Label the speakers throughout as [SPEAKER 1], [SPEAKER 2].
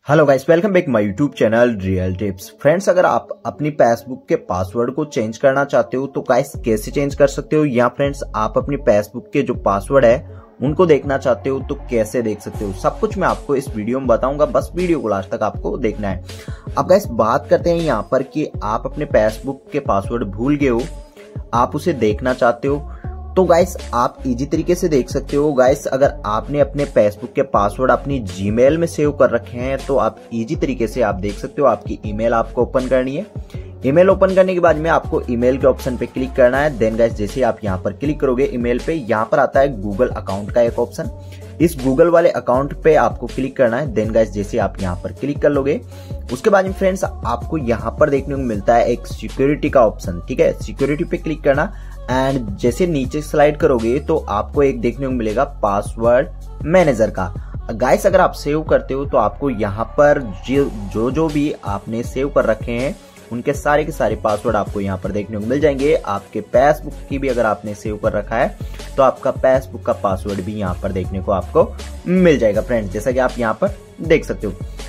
[SPEAKER 1] Hello guys, welcome back my YouTube channel real tips. Friends, अगर आप अपनी Facebook के पासवर्ड को चेंज करना चाहते हो तो गाइस कैसे चेंज कर सकते हो, या फ्रेंड्स आप अपनी फेसबुक के जो पासवर्ड है उनको देखना चाहते हो तो कैसे देख सकते हो, सब कुछ मैं आपको इस वीडियो में बताऊंगा। बस वीडियो को लास्ट तक आपको देखना है। अब गाइस बात करते हैं यहाँ पर कि आप अपने फेसबुक के पासवर्ड भूल गए हो, आप उसे देखना चाहते हो तो गाइस आप इजी तरीके से देख सकते हो। गाइस अगर आपने अपने फेसबुक के पासवर्ड अपनी जीमेल में सेव कर रखे हैं तो आप इजी तरीके से आप देख सकते हो। आपकी ईमेल आपको ओपन करनी है। ईमेल ओपन करने के बाद में आपको ईमेल के ऑप्शन पे क्लिक करना है। देन गाइस जैसे आप यहाँ पर क्लिक करोगे ईमेल पे, यहाँ पर आता है गूगल अकाउंट का एक ऑप्शन। इस गूगल वाले अकाउंट पे आपको क्लिक करना है। देन गाइस जैसे आप यहाँ पर क्लिक कर लोगे उसके बाद में फ्रेंड्स आपको यहाँ पर देखने को मिलता है एक सिक्योरिटी का ऑप्शन। ठीक है, सिक्योरिटी पे क्लिक करना एंड जैसे नीचे स्लाइड करोगे तो आपको एक देखने को मिलेगा पासवर्ड मैनेजर का। गाइस अगर आप सेव करते हो तो आपको यहाँ पर जो भी आपने सेव कर रखे हैं उनके सारे के सारे पासवर्ड आपको यहाँ पर देखने को मिल जाएंगे। आपके फेसबुक की भी अगर आपने सेव कर रखा है तो आपका फेसबुक का पासवर्ड भी यहाँ पर देखने को आपको मिल जाएगा फ्रेंड्स, जैसा कि आप यहाँ पर देख सकते हो।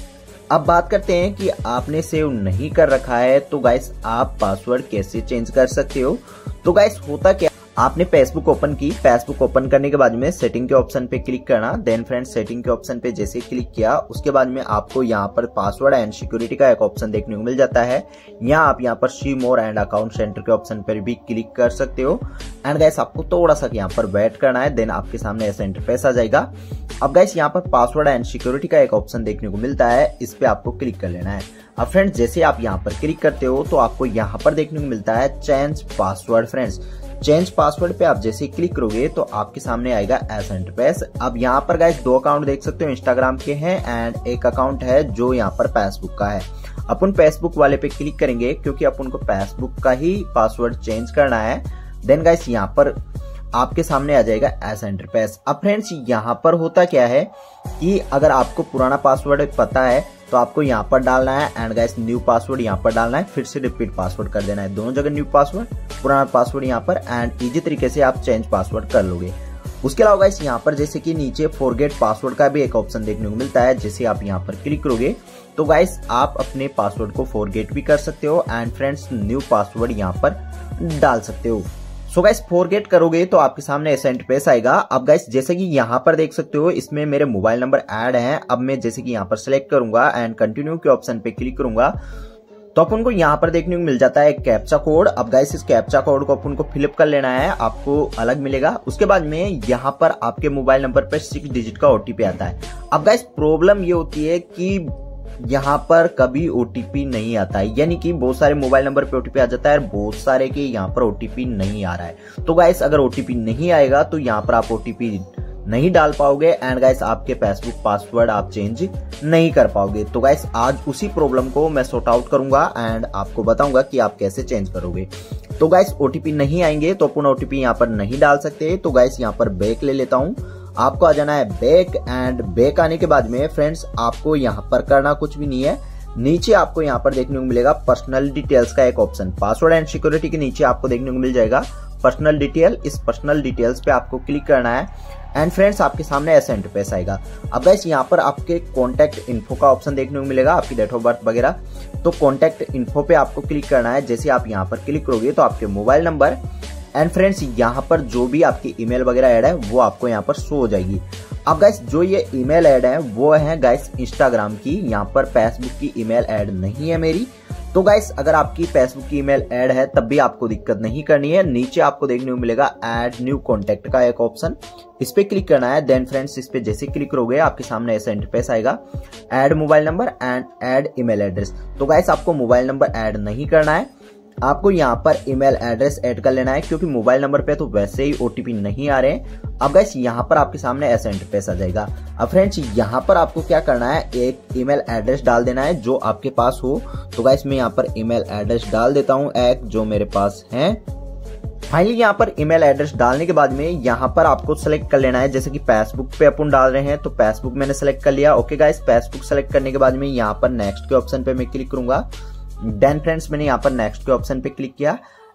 [SPEAKER 1] अब बात करते हैं कि आपने सेव नहीं कर रखा है तो गाइस आप पासवर्ड कैसे चेंज कर सकते हो। तो गाइस होता क्या, आपने फेसबुक ओपन की, फेसबुक ओपन करने के बाद में सेटिंग के ऑप्शन पे क्लिक करना। देन फ्रेंड्स सेटिंग के ऑप्शन पे जैसे क्लिक किया उसके बाद में आपको यहाँ पर पासवर्ड एंड सिक्योरिटी का एक ऑप्शन देखने को मिल जाता है। यहाँ आप यहाँ पर see more and account centre के ऑप्शन पर भी क्लिक कर सकते हो। एंड गाइस आपको थोड़ा सा यहाँ पर वेट करना है। देन आपके सामने ऐसा इंटरफेस आ जाएगा। अब गाइस यहाँ पर पासवर्ड एंड सिक्योरिटी का एक ऑप्शन देखने को मिलता है, इस पे आपको क्लिक कर लेना है। अब फ्रेंड्स जैसे आप यहाँ पर क्लिक करते हो तो आपको यहाँ पर देखने को मिलता है change password. Friends change password पे आप जैसे क्लिक करोगे तो आपके सामने आएगा ऐसा इंटरफेस। अब यहाँ पर गाइस दो अकाउंट देख सकते हो, इंस्टाग्राम के हैं एंड एक अकाउंट है जो यहाँ पर फेसबुक का है। अपन फेसबुक वाले पे क्लिक करेंगे क्योंकि अपन को फेसबुक का ही पासवर्ड चेंज करना है। देन गाइस यहाँ पर आपके सामने आ जाएगा ऐसा इंटरफेस। अब फ्रेंड्स यहाँ पर होता क्या है कि अगर आपको पुराना पासवर्ड पता है तो आपको यहाँ पर डालना है एंड गाइस न्यू पासवर्ड यहाँ पर डालना है, फिर से रिपीट पासवर्ड कर देना है। दोनों जगह न्यू पासवर्ड, पुराना पासवर्ड यहाँ पर, एंड इजी तरीके से आप चेंज पासवर्ड कर लोगे। उसके अलावा गाइस यहाँ पर जैसे कि नीचे फॉरगेट पासवर्ड का भी एक ऑप्शन देखने को मिलता है। जैसे आप यहाँ पर क्लिक करोगे तो गाइस आप अपने पासवर्ड को फॉरगेट भी कर सकते हो एंड फ्रेंड्स न्यू पासवर्ड यहाँ पर डाल सकते हो। सो गाइस फॉरगेट करोगे तो आपके सामने ऐसा इंटरफेस आएगा। अब गाइस जैसे कि यहाँ पर देख सकते हो इसमें मेरे मोबाइल नंबर ऐड हैं। अब मैं जैसे कि यहाँ पर सिलेक्ट करूंगा एंड कंटिन्यू के ऑप्शन पे क्लिक करूंगा तो अपन को यहाँ पर देखने को मिल जाता है कैप्चा कोड। अब गाइस इस कैप्चा कोड को अपन को फिलअप कर लेना है, आपको अलग मिलेगा। उसके बाद में यहाँ पर आपके मोबाइल नंबर पर 6 डिजिट का ओटीपी आता है। अब गाइस प्रॉब्लम ये होती है कि यहाँ पर कभी ओटीपी नहीं आता है, यानी कि बहुत सारे मोबाइल नंबर पे ओटीपी आ जाता है और बहुत सारे के यहाँ पर ओटीपी नहीं आ रहा है। तो गाइस अगर ओटीपी नहीं आएगा तो यहाँ पर आप ओटीपी नहीं डाल पाओगे एंड गाइस आपके फेसबुक पासवर्ड आप चेंज नहीं कर पाओगे। तो गाइस आज उसी प्रॉब्लम को मैं सॉर्ट आउट करूंगा एंड आपको बताऊंगा कि आप कैसे चेंज करोगे। तो गाइस ओटीपी नहीं आएंगे तो अपन ओटीपी यहाँ पर नहीं डाल सकते। तो गाइस यहाँ पर बैक ले लेता हूँ, आपको आ जाना है बैक एंड बैक आने के बाद में फ्रेंड्स आपको यहाँ पर करना कुछ भी नहीं है। नीचे आपको यहाँ पर देखने को मिलेगा पर्सनल डिटेल्स का एक ऑप्शन, पासवर्ड एंड सिक्योरिटी के नीचे आपको देखने को मिल जाएगा पर्सनल डिटेल। इस पर्सनल डिटेल्स पे आपको क्लिक करना है एंड फ्रेंड्स आपके सामने ऐसा इंटरफेस आएगा। अब गाइस यहाँ पर आपके कॉन्टैक्ट इन्फो का ऑप्शन देखने को मिलेगा, आपकी डेट ऑफ बर्थ वगैरह। तो कॉन्टैक्ट इन्फो पे आपको क्लिक करना है। जैसे आप यहाँ पर क्लिक करोगे तो आपके मोबाइल नंबर एंड फ्रेंड्स यहाँ पर जो भी आपकी ईमेल वगैरह ऐड है वो आपको यहाँ पर शो हो जाएगी। अब गाइस जो ये ईमेल ऐड है वो है गाइस इंस्टाग्राम की, यहाँ पर फेसबुक की ईमेल ऐड नहीं है मेरी। तो गाइस अगर आपकी फेसबुक की ईमेल ऐड है तब भी आपको दिक्कत नहीं करनी है। नीचे आपको देखने को मिलेगा ऐड न्यू कॉन्टैक्ट का एक ऑप्शन, इस पे क्लिक करना है। देन फ्रेंड्स इस पे जैसे क्लिक करोगे आपके सामने ऐसा इंटरफेस आएगा, add mobile number and add email address. तो गाइस आपको मोबाइल नंबर ऐड नहीं करना है, आपको यहाँ पर ईमेल एड्रेस ऐड कर लेना है क्योंकि मोबाइल नंबर पे तो वैसे ही ओटीपी नहीं आ रहे हैं। अब गाइस यहाँ पर आपके सामने ऐसा इंटरफेस आ जाएगा। अब फ्रेंड्स यहाँ पर आपको क्या करना है, एक ईमेल एड्रेस डाल देना है जो आपके पास हो। तो गाइस मैं यहाँ पर ईमेल एड्रेस डाल देता हूँ एक जो मेरे पास है। फाइनली यहाँ पर ईमेल एड्रेस डालने के बाद में यहाँ पर आपको सेलेक्ट कर लेना है। जैसे कि फेसबुक पे अपन डाल रहे हैं तो फेसबुक मैंने सेलेक्ट कर लिया। ओके गाइस फेसबुक सेलेक्ट करने के बाद में यहाँ पर नेक्स्ट के ऑप्शन पे मैं क्लिक करूंगा। देन फ्रेंड्स मैंने यहाँ पर नेक्स्ट के ऑप्शन पे क्लिक किया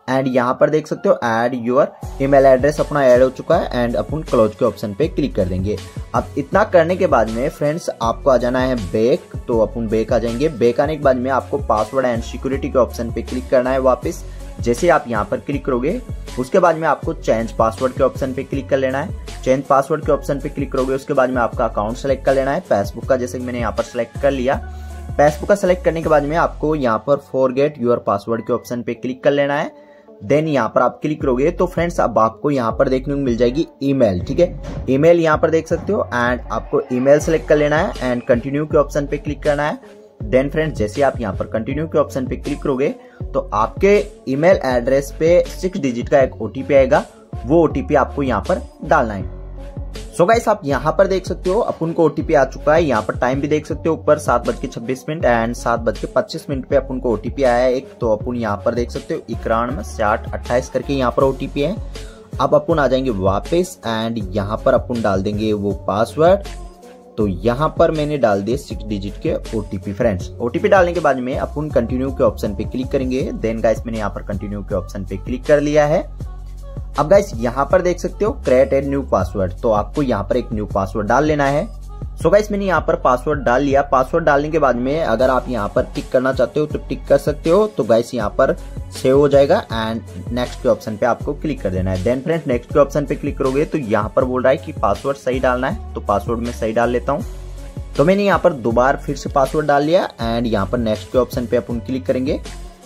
[SPEAKER 1] एंड यहाँ पर देख सकते हो ऐड योर ईमेल एड्रेस अपना ऐड हो चुका है एंड अपन क्लोज के ऑप्शन पे क्लिक कर देंगे। अब इतना करने के बाद में फ्रेंड्स आपको आ जाना है बैक, तो अपन बैक आ जाएंगे। बैक आने के बाद में आपको पासवर्ड एंड सिक्योरिटी के ऑप्शन पे क्लिक करना है वापस। जैसे आप यहाँ पर क्लिक करोगे उसके बाद में आपको चेंज पासवर्ड के ऑप्शन पे क्लिक कर लेना है। चेंज पासवर्ड के ऑप्शन पे क्लिक करोगे उसके बाद में आपका अकाउंट सेलेक्ट कर लेना है, फेसबुक का, जैसे कि मैंने यहाँ पर सेलेक्ट कर लिया। फेसबुक का सेलेक्ट करने के बाद में आपको यहाँ पर फॉरगेट योर पासवर्ड के ऑप्शन पे क्लिक कर लेना है। देन यहाँ पर आप क्लिक करोगे तो फ्रेंड्स अब आपको यहाँ पर देखने को मिल जाएगी ईमेल, ठीक है। ईमेल यहाँ पर देख सकते हो एंड आपको ईमेल सेलेक्ट कर लेना है एंड कंटिन्यू के ऑप्शन पे क्लिक करना है। देन फ्रेंड्स जैसे आप यहाँ पर कंटिन्यू के ऑप्शन पे क्लिक करोगे तो आपके ईमेल एड्रेस पे 6 डिजिट का एक ओटीपी आएगा, वो ओटीपी आपको यहाँ पर डालना है। सो गाइस आप यहाँ पर देख सकते हो अपन को ओटीपी आ चुका है। यहाँ पर टाइम भी देख सकते हो ऊपर 7:26 एंड 7:25 पे अपन को ओटीपी आया है एक। तो अपन यहाँ पर देख सकते हो 916828 करके यहाँ पर ओटीपी है। अब अपन आ जाएंगे वापस एंड यहाँ पर अपन डाल देंगे वो पासवर्ड। तो यहाँ पर मैंने डाल दिए 6 डिजिट के ओटीपी। फ्रेंड्स ओटीपी डालने के बाद में अपन कंटिन्यू के ऑप्शन पे क्लिक करेंगे। देन गाइस मैंने यहाँ पर कंटिन्यू के ऑप्शन पे क्लिक कर लिया है। अब गाइस यहाँ पर देख सकते हो क्रिएट ए न्यू पासवर्ड, तो आपको यहाँ पर एक न्यू पासवर्ड डाल लेना है। सो गाइस मैंने यहाँ पर पासवर्ड डाल लिया। पासवर्ड डालने के बाद में अगर आप यहाँ पर टिक करना चाहते हो तो टिक कर सकते हो। तो गाइस यहाँ पर सेव हो जाएगा एंड नेक्स्ट के ऑप्शन पे आपको क्लिक कर देना है। देन फ्रेंड्स नेक्स्ट के ऑप्शन पे क्लिक करोगे तो यहाँ पर बोल रहा है कि पासवर्ड सही डालना है, तो पासवर्ड में सही डाल लेता हूँ। तो मैंने यहाँ पर दोबारा फिर से पासवर्ड डाल लिया एंड यहाँ पर नेक्स्ट के ऑप्शन पे अपन क्लिक करेंगे।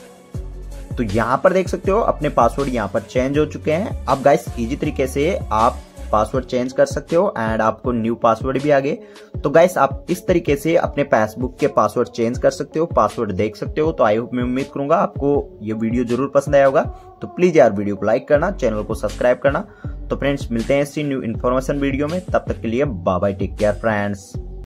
[SPEAKER 1] तो यहाँ पर देख सकते हो अपने पासवर्ड यहाँ पर चेंज हो चुके हैं। अब गाइस इजी तरीके से आप पासवर्ड चेंज कर सकते हो एंड आपको न्यू पासवर्ड भी आ गए। तो गाइस आप इस तरीके से अपने फेसबुक के पासवर्ड चेंज कर सकते हो, पासवर्ड देख सकते हो। तो आई होप, मैं उम्मीद करूंगा आपको ये वीडियो जरूर पसंद आया होगा। तो प्लीज यार वीडियो को लाइक करना, चैनल को सब्सक्राइब करना। तो फ्रेंड्स मिलते हैं इसी न्यू इन्फॉर्मेशन वीडियो में, तब तक के लिए bye bye, take care friends.